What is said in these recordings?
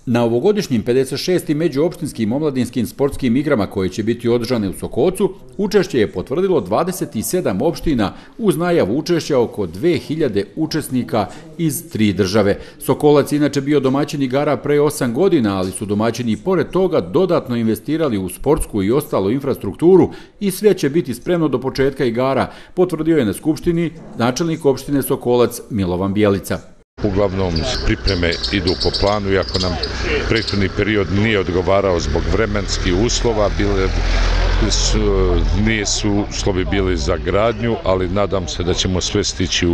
Na ovogodišnjim 56. međuopštinskim omladinskim sportskim igrama koje će biti održane u Sokocu, učešće je potvrdilo 27 opština uz najavu učešća oko 2000 učesnika iz 3 države. Sokolac je inače bio domaćin igara pre 8 godina, ali su domaćini pored toga dodatno investirali u sportsku i ostalu infrastrukturu i sve će biti spremno do početka igara, potvrdio je na Skupštini načelnik opštine Sokolac Milovan Bjelica. Uglavnom pripreme idu po planu, iako nam prethodni period nije odgovarao zbog vremenskih uslova, nisu uslovi bili za gradnju, ali nadam se da ćemo sve stići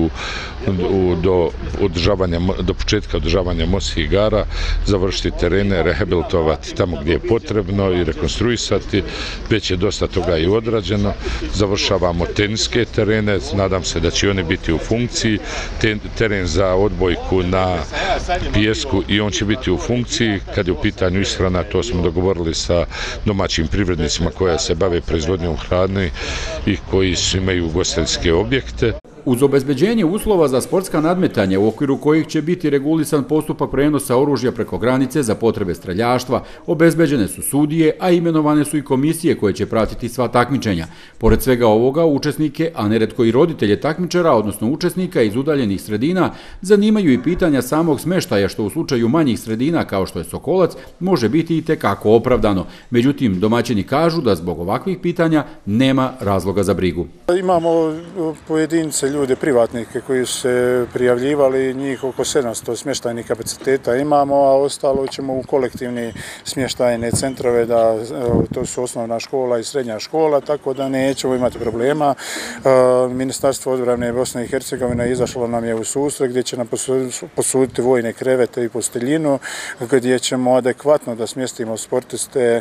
do početka održavanja morskih igara, završiti terene, rehabilitovati tamo gdje je potrebno i rekonstruisati. Već je dosta toga i odrađeno. Završavamo teniske terene, nadam se da će oni biti u funkciji. Teren za odbojku na pijesku i on će biti u funkciji. Kad je u pitanju ishrana, to smo dogovorili sa domaćim privrednicima koja se bave proizvodnjom hrane i koji imaju ugostiteljske objekte. Uz obezbeđenje uslova za sportska nadmetanja u okviru kojih će biti regulisan postupak prenosa oružja preko granice za potrebe streljaštva, obezbeđene su sudije, a imenovane su i komisije koje će pratiti sva takmičenja. Pored svega ovoga, učesnike, a neretko i roditelje takmičara, odnosno učesnika iz udaljenih sredina, zanimaju i pitanja samog smeštaja, što u slučaju manjih sredina kao što je Sokolac može biti i tekako opravdano. Međutim, domaćini kažu da zbog ovakvih pitanja nema razloga za brigu. Imamo pojedince, ljude, privatnike koji su se prijavljivali, njih oko 700 smještajnih kapaciteta imamo, a ostalo ćemo u kolektivni smještajne centrove, to su osnovna škola i srednja škola, tako da nećemo imati problema. Ministarstvo odbrane Bosne i Hercegovine izašlo nam je u susret gdje će nam posuditi vojne krevete i posteljinu, gdje ćemo adekvatno da smjestimo sportiste,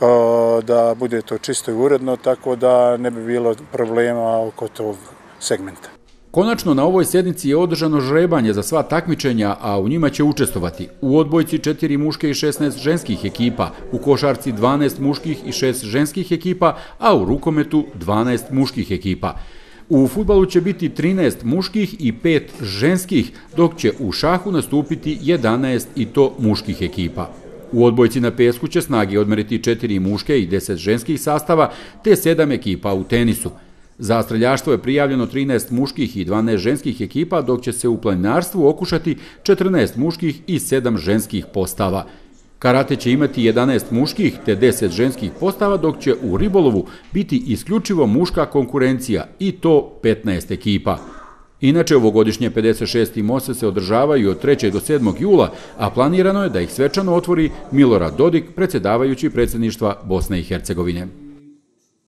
da bude to čisto i uredno, tako da ne bi bilo problema oko tog segmenta. Konačno, na ovoj sjednici je održano žrebanje za sva takmičenja, a u njima će učestvovati u odbojci 4 muške i 16 ženskih ekipa, u košarci 12 muških i 6 ženskih ekipa, a u rukometu 12 muških ekipa. U fudbalu će biti 13 muških i 5 ženskih, dok će u šahu nastupiti 11 i to muških ekipa. U odbojci na pesku će snage odmeriti 4 muške i 10 ženskih sastava, te 7 ekipa u tenisu. Za streljaštvo je prijavljeno 13 muških i 12 ženskih ekipa, dok će se u planinarstvu okušati 14 muških i 7 ženskih postava. Karate će imati 11 muških te 10 ženskih postava, dok će u ribolovu biti isključivo muška konkurencija i to 15 ekipa. Inače, ovogodišnje 56. mose se održavaju od 3. do 7. jula, a planirano je da ih svečano otvori Milorad Dodik, predsjedavajući predsjedništva Bosne i Hercegovine.